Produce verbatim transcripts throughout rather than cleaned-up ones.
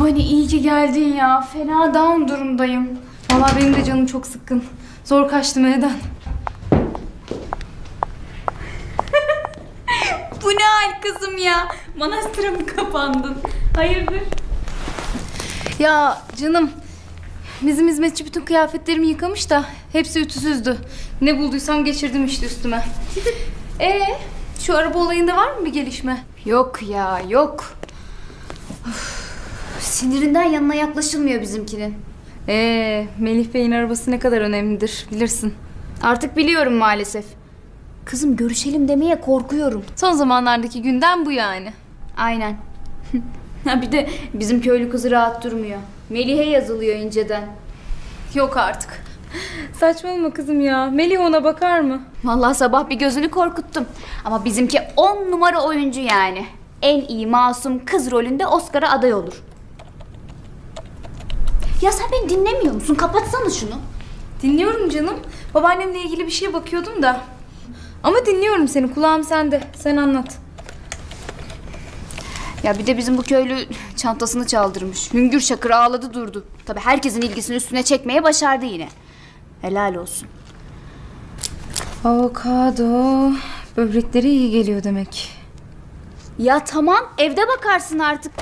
Bani iyi ki geldin ya. Fena down durumdayım. Vallahi benim de canım çok sıkkın. Zor kaçtım evden. Bu ne hal kızım ya? Manastıra mı kapandın? Hayırdır? Ya canım, bizim hizmetçi bütün kıyafetlerimi yıkamış da hepsi ütüsüzdü. Ne bulduysam geçirdim işte üstüme. Ee, şu araba olayında var mı bir gelişme? Yok ya, yok. Of, sinirinden yanına yaklaşılmıyor bizimkinin. Ee, Melih Bey'in arabası ne kadar önemlidir bilirsin. Artık biliyorum maalesef. Kızım görüşelim demeye korkuyorum. Son zamanlardaki gündem bu yani. Aynen. Ha bir de bizim köylü kızı rahat durmuyor. Melih'e yazılıyor inceden. Yok artık. Saçmalama kızım ya. Melih ona bakar mı? Vallahi sabah bir gözünü korkuttum. Ama bizimki on numara oyuncu yani. En iyi masum kız rolünde Oscar'a aday olur. Ya sen beni dinlemiyor musun? Kapatsana şunu. Dinliyorum canım. Babaannemle ilgili bir şeye bakıyordum da. Ama dinliyorum seni. Kulağım sende. Sen anlat. Ya bir de bizim bu köylü çantasını çaldırmış. Hüngür şakır ağladı durdu. Tabii herkesin ilgisini üstüne çekmeye başardı yine. Helal olsun. Avokado. Böbrekleri iyi geliyor demek. Ya tamam evde bakarsın artık.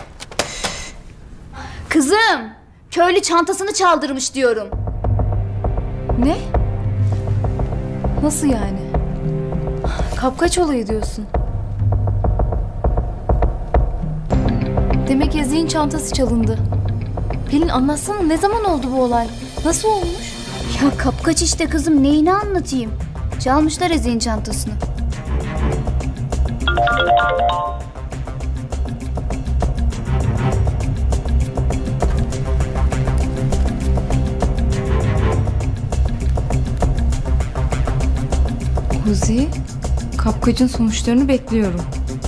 Kızım köylü çantasını çaldırmış diyorum. Ne? Nasıl yani? Kapkaç olayı diyorsun. Demek Ezgi'nin çantası çalındı. Pelin anlatsana, ne zaman oldu bu olay? Nasıl olmuş? Ya kapkaç işte kızım, neyini anlatayım? Çalmışlar Ezgi'nin çantasını. Kuzi, kapkacın sonuçlarını bekliyorum.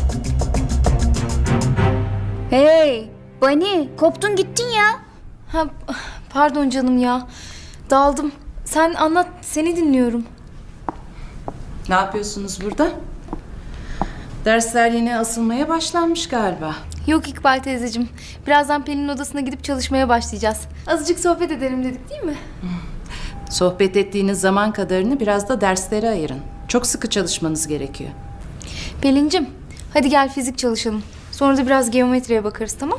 Hey Bani, koptun gittin ya. Ha, pardon canım ya. Daldım. Sen anlat, seni dinliyorum. Ne yapıyorsunuz burada? Dersler yine asılmaya başlanmış galiba. Yok İkbal teyzeciğim. Birazdan Pelin'in odasına gidip çalışmaya başlayacağız. Azıcık sohbet edelim dedik değil mi? Sohbet ettiğiniz zaman kadarını biraz da derslere ayırın. Çok sıkı çalışmanız gerekiyor. Pelin'cim, hadi gel fizik çalışalım. Sonra da biraz geometriye bakarız, tamam?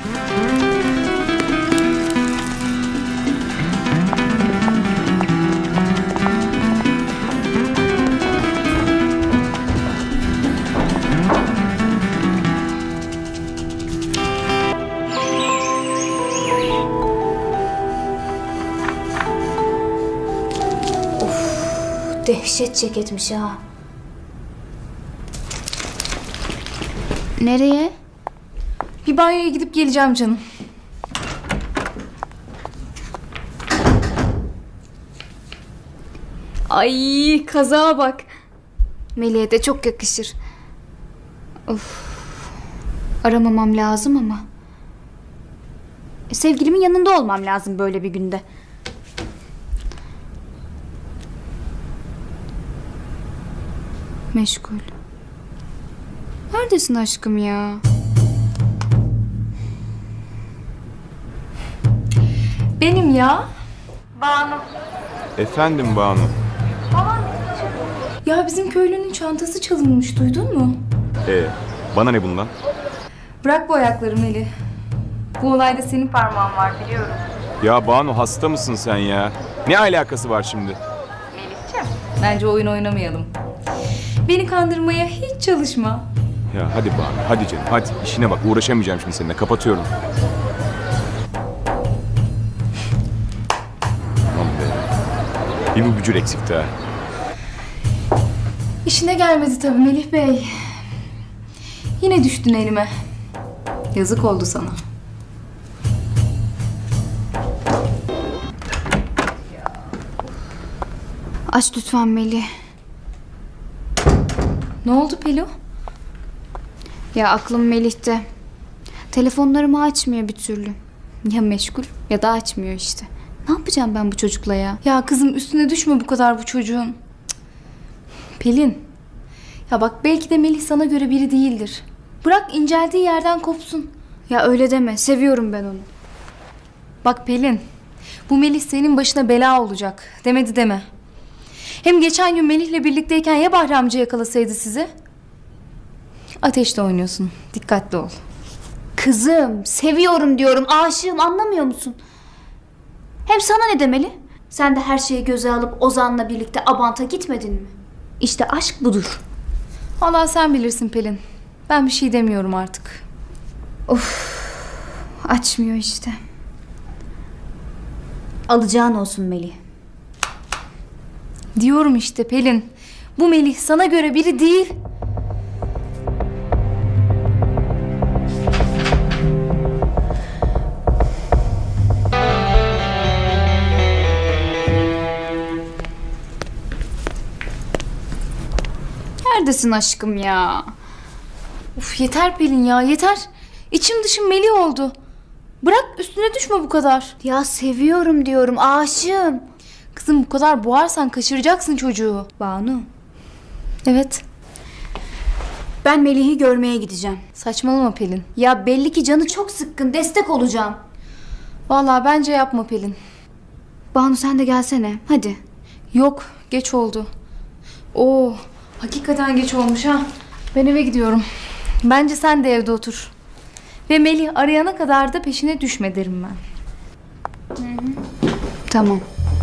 Dehşet ceketmiş ha. Nereye? Bir banyoya gidip geleceğim canım. Ay kazağa bak. Melih'e de çok yakışır. Of. Aramamam lazım ama. Sevgilimin yanında olmam lazım böyle bir günde. Meşgul. Neredesin aşkım ya? Benim ya. Efendim Banu. Ya bizim köylünün çantası çalınmış, duydun mu? Ee, bana ne bundan? Bırak bu ayakları Melih. Bu olayda senin parmağın var biliyorum. Ya Banu hasta mısın sen ya? Ne alakası var şimdi? Melih'ciğim, bence oyun oynamayalım. Beni kandırmaya hiç çalışma. Ya hadi Banu, hadi canım, hadi. İşine bak, uğraşamayacağım şimdi seninle. Kapatıyorum. Aman be. Bir bu bücür eksikti ha. İşine gelmedi tabii Melih Bey. Yine düştün elime. Yazık oldu sana. Aç lütfen Melih. Ne oldu Pelo? Ya aklım Melih'te. Telefonlarımı açmıyor bir türlü. Ya meşgul ya da açmıyor işte. Ne yapacağım ben bu çocukla ya? Ya kızım üstüne düşme bu kadar bu çocuğun. Cık. Pelin. Ya bak belki de Melih sana göre biri değildir. Bırak inceldiği yerden kopsun. Ya öyle deme. Seviyorum ben onu. Bak Pelin, bu Melih senin başına bela olacak. Demedi deme. Hem geçen gün Melih'le birlikteyken ya Bahri amca yakalasaydı sizi? Ateşle oynuyorsun. Dikkatli ol. Kızım, seviyorum diyorum. Aşığım, anlamıyor musun? Hem sana ne demeli? Sen de her şeyi göze alıp Ozan'la birlikte Abant'a gitmedin mi? İşte aşk budur. Vallahi sen bilirsin Pelin. Ben bir şey demiyorum artık. Açmıyor işte. Alacağın olsun Melih. Diyorum işte Pelin. Bu Melih sana göre biri değil. Neredesin aşkım ya? Uf yeter Pelin ya yeter. İçim dışım Melih oldu. Bırak üstüne düşme bu kadar. Ya seviyorum diyorum, aşığım. Kızım bu kadar boğarsan kaçıracaksın çocuğu. Banu, Evet. ben Melih'i görmeye gideceğim. Saçmalama Pelin. Ya belli ki canı çok sıkkın, destek olacağım. Vallahi bence yapma Pelin. Banu sen de gelsene, hadi. Yok geç oldu. Oo hakikaten geç olmuş ha. Ben eve gidiyorum. Bence sen de evde otur. Ve Melih arayana kadar da peşine düşme derim ben. Tamam.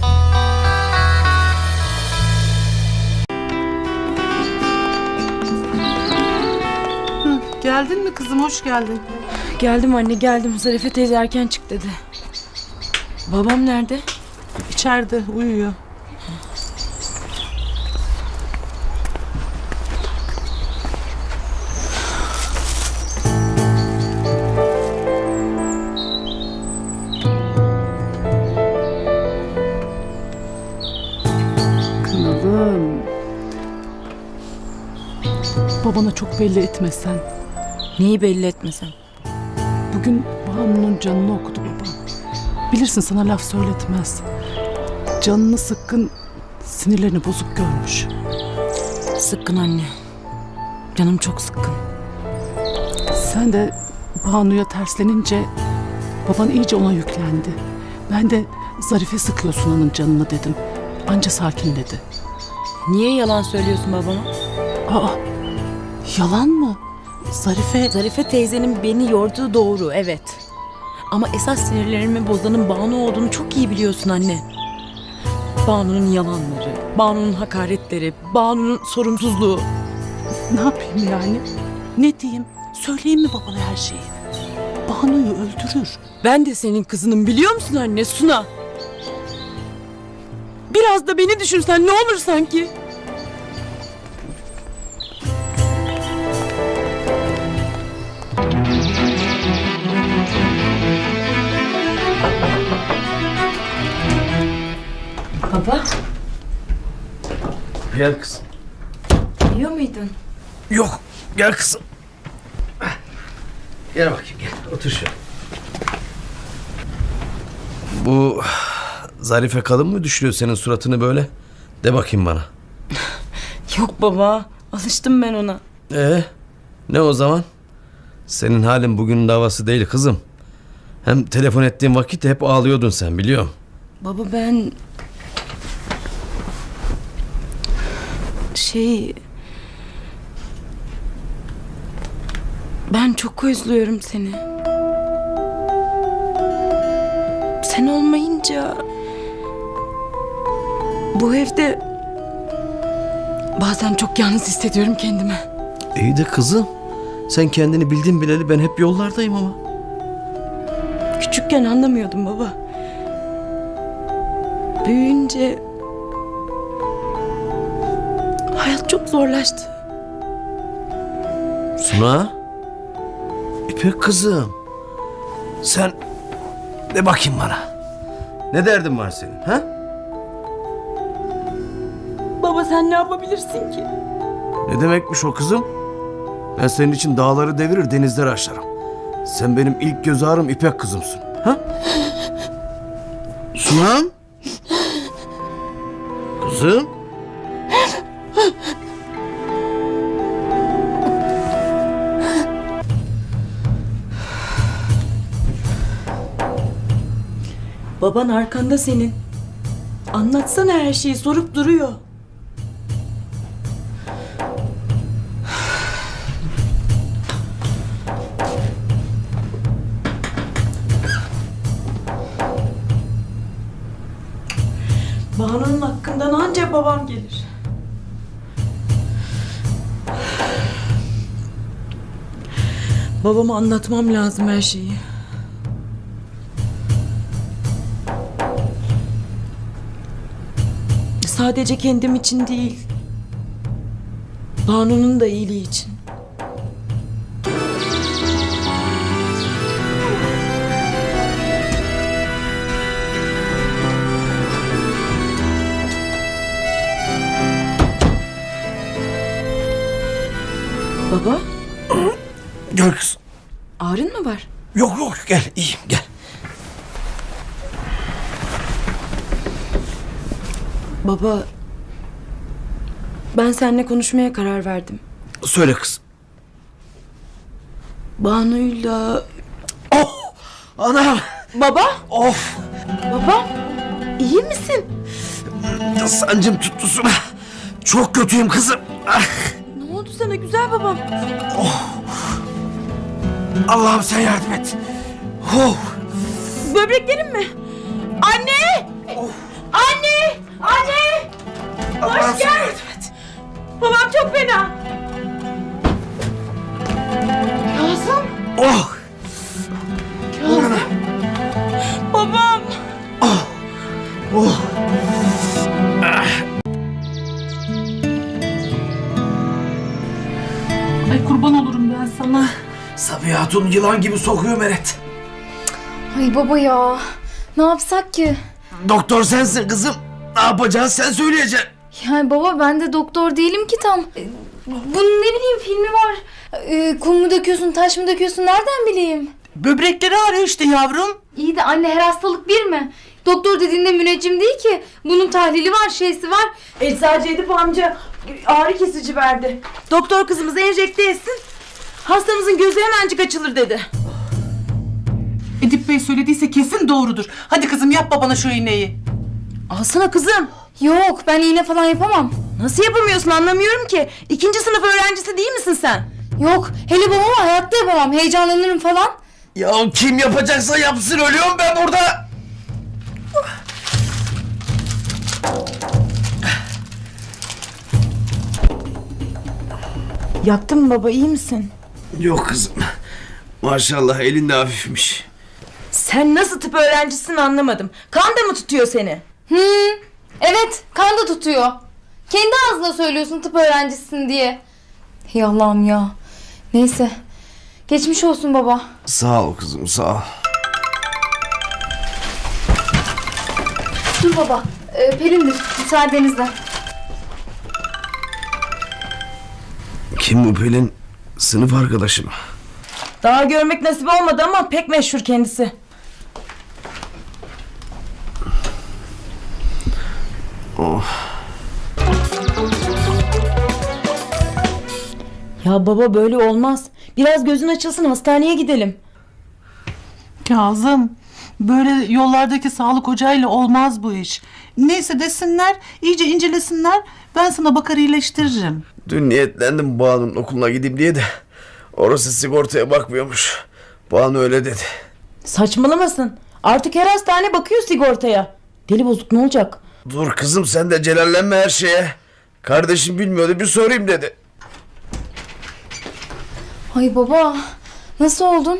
Geldin mi kızım, hoş geldin. Geldim anne geldim. Zarife teyze erken çık dedi. Babam nerede? İçeride uyuyor. Kınalım. Babana çok belli etmesen. Neyi belli etmesem? Bugün Banu'nun canını okudu babam. Bilirsin sana laf söyletmez. Canını sıkkın, sinirlerini bozuk görmüş. Sıkkın anne. Canım çok sıkkın. Sen de Banu'ya terslenince baban iyice ona yüklendi. Ben de Zarife sıkıyor Sunan'ın canını dedim. Anca sakinledi. Niye yalan söylüyorsun babama? Aa, yalan mı? Zarife... Zarife teyzenin beni yorduğu doğru, evet. Ama esas sinirlerimi bozanın Banu olduğunu çok iyi biliyorsun anne. Banu'nun yalanları, Banu'nun hakaretleri, Banu'nun sorumsuzluğu. Ne yapayım yani? Ne diyeyim? Söyleyeyim mi babana her şeyi? Banu'yu öldürür. Ben de senin kızınım biliyor musun anne, Suna? Biraz da beni düşünsen ne olur sanki? Baba, Gel kızım. biliyor muydun? Yok, gel kızım. Gel bakayım, gel. Otur şöyle. Bu Zarife kadın mı düşürüyor senin suratını böyle? De bakayım bana. Yok baba, alıştım ben ona. Ee, ne o zaman? Senin halin bugünün davası değil kızım. Hem telefon ettiğin vakit hep ağlıyordun sen, biliyorum. Baba ben... Şey... Ben çok özlüyorum seni. Sen olmayınca... Bu evde... Bazen çok yalnız hissediyorum kendimi. İyi de kızım, sen kendini bildin bileli ben hep yollardayım ama. Küçükken anlamıyordum baba. Büyüyünce... Hayat çok zorlaştı. Suna, İpek kızım, sen de bakayım bana. Ne derdin var senin, ha? Baba sen ne yapabilirsin ki? Ne demekmiş o kızım? Ben senin için dağları devirir, denizleri aşarım. Sen benim ilk göz ağrım İpek kızımsın, ha? Sunam? Kızım? Baban arkanda senin. Anlatsana her şeyi, sorup duruyor. Banu'nun hakkından ancak babam gelir. Babama anlatmam lazım her şeyi. Sadece kendim için değil, Banu'nun da iyiliği için. Baba, Gel kız. ağrın mı var? Yok yok gel iyiyim gel. Baba, ben seninle konuşmaya karar verdim. Söyle kız. Banu'yla... Oh! Anam! Baba, Of! baba, iyi misin? Sancım tuttu Suna. Çok kötüyüm kızım. Ah! Ne oldu sana güzel babam? Allah'ım sen yardım et. Oh! Böbreklerin mi? Anne! Anne! Anne! Allah'ım sen gel. yardım et. Babam çok fena. Kazım! Oh! Kazım! Babam! Oh! Ay kurban olurum ben sana. Sabiha Hatun yılan gibi sokuyor Meret. Ay baba ya. Ne yapsak ki? Doktor sensin kızım. Ne yapacağız sen söyleyeceksin. Yani baba ben de doktor değilim ki tam. E, Bunun ne bileyim filmi var. E, kum mu döküyorsun, taş mı döküyorsun nereden bileyim? Böbrekleri ağrıyor işte yavrum. İyi de anne her hastalık bir mi? Doktor dediğinde müneccim değil ki. Bunun tahlili var, şeysi var. Eczacı Edip amca ağrı kesici verdi. Doktor kızımızı enjekte etsin. Hastamızın gözü hemencik açılır dedi. Edip Bey söylediyse kesin doğrudur. Hadi kızım yap babana şu iğneyi. Alsana kızım. Yok ben iğne falan yapamam. Nasıl yapamıyorsun anlamıyorum ki. İkinci sınıf öğrencisi değil misin sen? Yok hele babama hayatta yapamam. Heyecanlanırım falan. Ya kim yapacaksa yapsın ölüyorum ben burada. Yaptın mı baba, iyi misin? Yok kızım. Maşallah elin de hafifmiş. Sen nasıl tıp öğrencisin anlamadım. Kan da mı tutuyor seni? Hmm, evet kan da tutuyor. Kendi ağzına söylüyorsun tıp öğrencisisin diye. Hey Allah'ım ya. Neyse. Geçmiş olsun baba. Sağ ol kızım sağ ol. Dur baba. Ee, Pelin'dir. Müsaadenizle. Kim bu Pelin? Sınıf arkadaşım. Daha görmek nasip olmadı ama pek meşhur kendisi. Oh. Ya baba böyle olmaz. Biraz gözün açılsın, hastaneye gidelim. Kazım, böyle yollardaki sağlık ocağıyla olmaz bu iş. Neyse desinler, iyice incelesinler. Ben sana bakar iyileştiririm. Dün niyetlendim Banu'nun okuluna gideyim diye de orası sigortaya bakmıyormuş. Banu öyle dedi. Saçmalamasın. Artık her hastane bakıyor sigortaya. Deli bozuk ne olacak? Dur kızım sen de celallenme her şeye. Kardeşim bilmiyordu bir sorayım dedi. Ay baba. Nasıl oldun?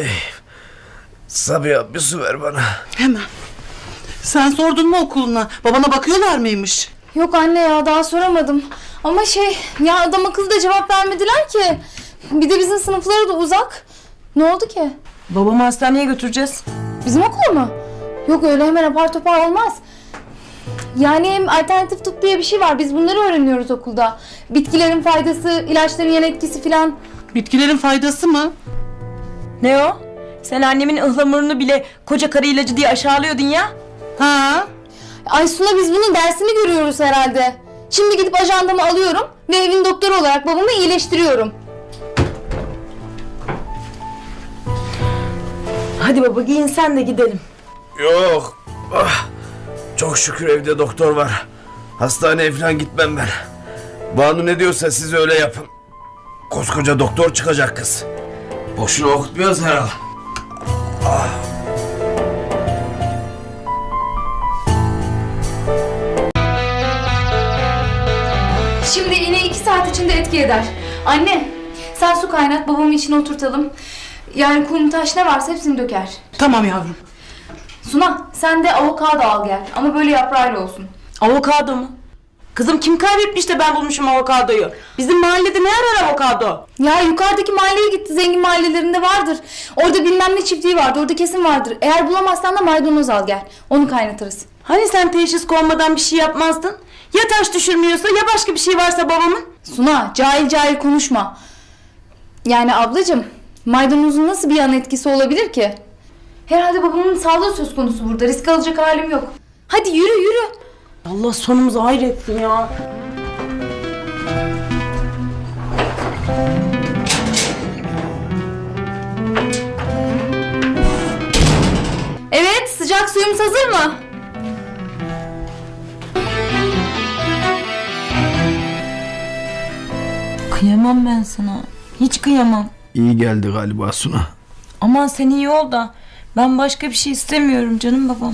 Sabiha bir su ver bana. Hemen. Sen sordun mu okuluna? Babana bakıyorlar mıymış? Yok anne ya daha soramadım. Ama şey ya adam akıllı da cevap vermediler ki. Bir de bizim sınıfları da uzak. Ne oldu ki? Babamı hastaneye götüreceğiz. Bizim okul mu? Yok öyle hemen apar topar olmaz. Yani hem alternatif tıp diye bir şey var. Biz bunları öğreniyoruz okulda. Bitkilerin faydası, ilaçların yan etkisi filan. Bitkilerin faydası mı? Ne o? Sen annemin ıhlamurunu bile koca karı ilacı diye aşağılıyordun ya. Ha? Ay Suna biz bunun dersini görüyoruz herhalde. Şimdi gidip ajandamı alıyorum ve evin doktoru olarak babamı iyileştiriyorum. Hadi baba giyin sen de gidelim. Yok Ah, çok şükür evde doktor var. Hastaneye falan gitmem ben. Banu ne diyorsa siz öyle yapın. Koskoca doktor çıkacak kız. Boşuna okutmuyoruz herhalde. Ah. Şimdi iğne iki saat içinde etki eder. Anne, sen su kaynat, babamın içine oturtalım. Yani kum, taş ne varsa hepsini döker. Tamam yavrum. Suna, sen de avokado al gel. Ama böyle yaprağıyla olsun. Avokado mu? Kızım kim kaybetmiş de ben bulmuşum avokadoyu? Bizim mahallede ne arar avokado? Ya yukarıdaki mahalleye gitti, zengin mahallelerinde vardır. Orada bilmem ne çiftliği vardı, orada kesin vardır. Eğer bulamazsan da maydanoz al gel. Onu kaynatırız. Hani sen teşhis konmadan bir şey yapmazdın? Ya taş düşürmüyorsa ya başka bir şey varsa babamın? Suna, cahil cahil konuşma. Yani ablacığım, maydanozun nasıl bir yan etkisi olabilir ki? Herhalde babamın sağlığı söz konusu burada. Risk alacak halim yok. Hadi yürü yürü. Allah sonumuzu hayretsin ya. Evet, sıcak suyumuz hazır mı? Kıyamam ben sana. Hiç kıyamam. İyi geldi galiba Suna. Aman sen iyi ol da. Ben başka bir şey istemiyorum canım babam.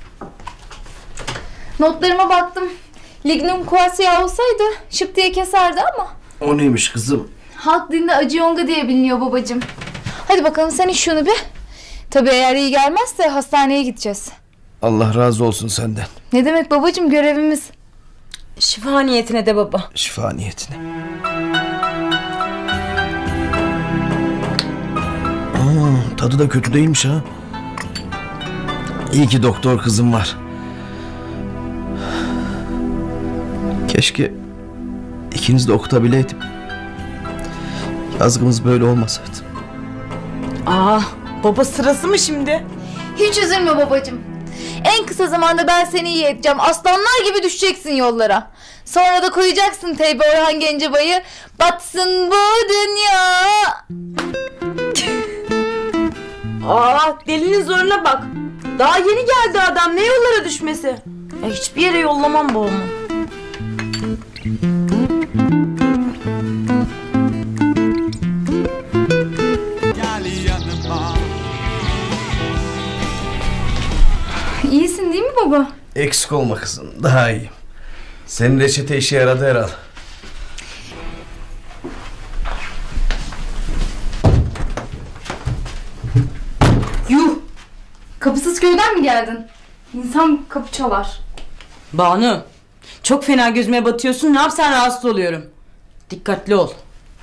Notlarıma baktım. Lignum quassia olsaydı şıp diye keserdi ama. O neymiş kızım? Halk dilinde acı yonga diye biliniyor babacığım. Hadi bakalım sen iç şunu bir. Tabii eğer iyi gelmezse hastaneye gideceğiz. Allah razı olsun senden. Ne demek babacığım, görevimiz. Şifa niyetine de baba. Şifa niyetine. Aa, tadı da kötü değilmiş ha. İyi ki doktor kızım var. Keşke ikiniz de okutabileydim. Yazgımız böyle olmasaydı. Aa, baba sırası mı şimdi? Hiç üzülme babacığım. En kısa zamanda ben seni iyi edeceğim. Aslanlar gibi düşeceksin yollara. Sonra da koyacaksın Teybe Orhan Gencebay'ı. Batsın bu dünya. Aa, delinin zoruna bak. Daha yeni geldi adam, ne yollara düşmesi? Ya hiçbir yere yollamam babamı. İyisin değil mi baba? Eksik olma kızım, daha iyiyim. Senin reçete işe yaradı herhal. Yuh! Kapısız köyden mi geldin? İnsan kapı çalar. Banu, çok fena gözüme batıyorsun. Ne yapsan rahatsız oluyorum. Dikkatli ol.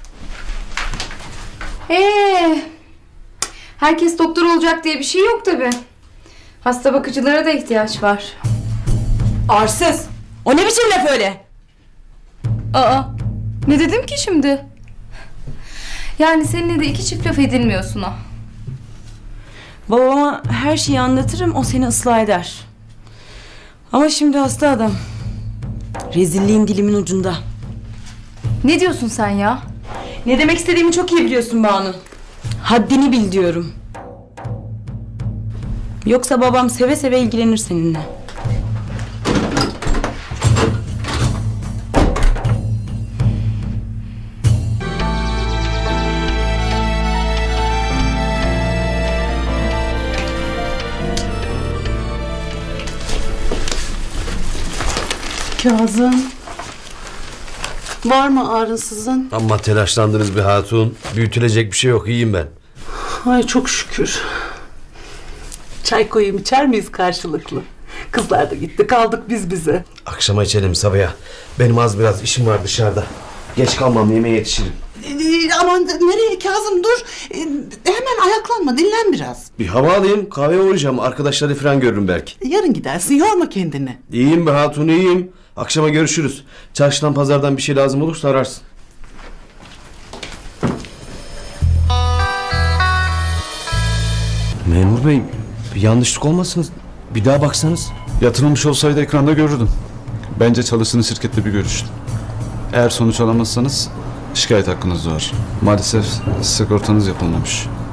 Ee, herkes doktor olacak diye bir şey yok tabii. Hasta bakıcılara da ihtiyaç var. Arsız. O ne biçim laf öyle? Aa, ne dedim ki şimdi? Yani seninle de iki çift laf edilmiyorsun ha. Babama her şeyi anlatırım, o seni ıslah eder. Ama şimdi hasta adam. Rezilliğin dilimin ucunda. Ne diyorsun sen ya? Ne demek istediğimi çok iyi biliyorsun Banu. Haddini bil diyorum. Yoksa babam seve seve ilgilenir seninle. Kazım. Var mı ağrınsızın? Amma telaşlandınız bir hatun. Büyütülecek bir şey yok, iyiyim ben. Ay çok şükür. Çay koyayım, içer miyiz karşılıklı? Kızlar da gitti, kaldık biz bize. Akşama içelim Sabiha. Benim az biraz işim var dışarıda. Geç kalmam, yemeğe yetişirim. Ee, aman nereye Kazım, dur. Ee, hemen ayaklanma, dinlen biraz. Bir hava alayım, kahveye uğrayacağım. Arkadaşları falan görürüm belki. Yarın gidersin, yorma kendini. İyiyim be hatun, iyiyim. Akşama görüşürüz. Çarşıdan pazardan bir şey lazım olursa ararsın. Memur bey, bir yanlışlık olmasın. Bir daha baksanız. Yatırılmış olsaydı ekranda görürdüm. Bence çalıştığınız şirkette bir görüşün. Eğer sonuç alamazsanız şikayet hakkınız var. Maalesef sigortanız yapılmamış.